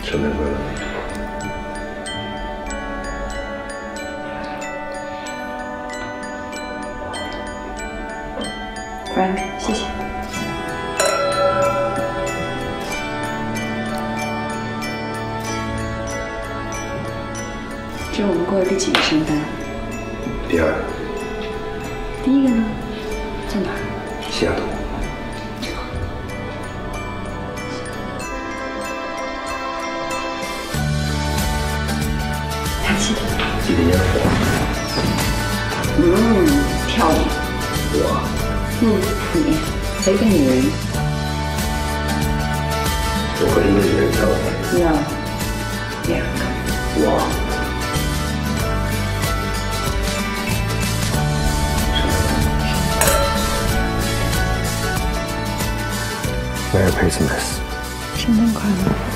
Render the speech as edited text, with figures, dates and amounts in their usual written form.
圣诞快乐。 Frank， 谢谢。这是我们过的第几个圣诞？ 第二， 第一个呢？在哪儿？ 西雅图。 他记得。 记得烟火。 漂亮。 我。 你和一个女人。 我和一个女人在一起。 要2个。 我。 Merry Christmas， 圣诞快乐。